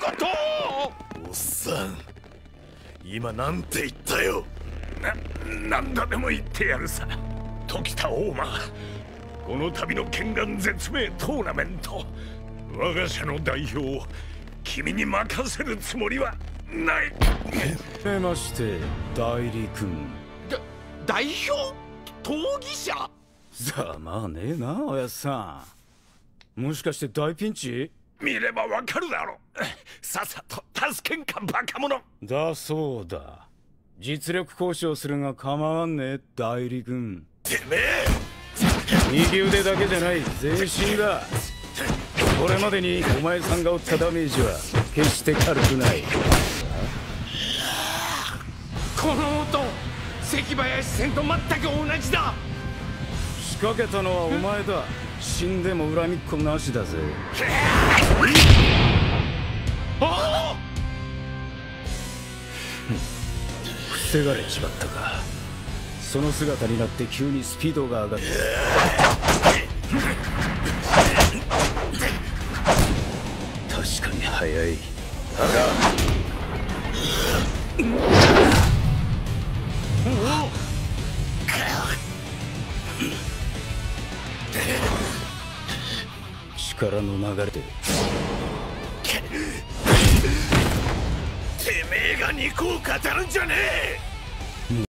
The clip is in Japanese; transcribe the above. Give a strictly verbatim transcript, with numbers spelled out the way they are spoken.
ことおっさん、今なんて言ったよ。 な、何度でも言ってやるさ。時田大馬、この度の剣眼絶命トーナメント、我が社の代表を君に任せるつもりはない。 えまして代理君。 だ代表闘技者。 ざまあねえな、おやっさん。もしかして大ピンチ？ 見ればわかるだろう。さっさと助けんかバカ者。 だそうだ。実力交渉するが構わんねえ、代理君。 てめえ右腕だけじゃない、全身だ。これまでにお前さんが負ったダメージは決して軽くない。 この音、関林戦と全く同じだ。 仕掛けたのはお前だ。死んでも恨みっこなしだぜ。 ああ防がれちまったか。その姿になって急にスピードが上がった。確かに速い。だが力の流れでてめえが肉を語るんじゃねえ。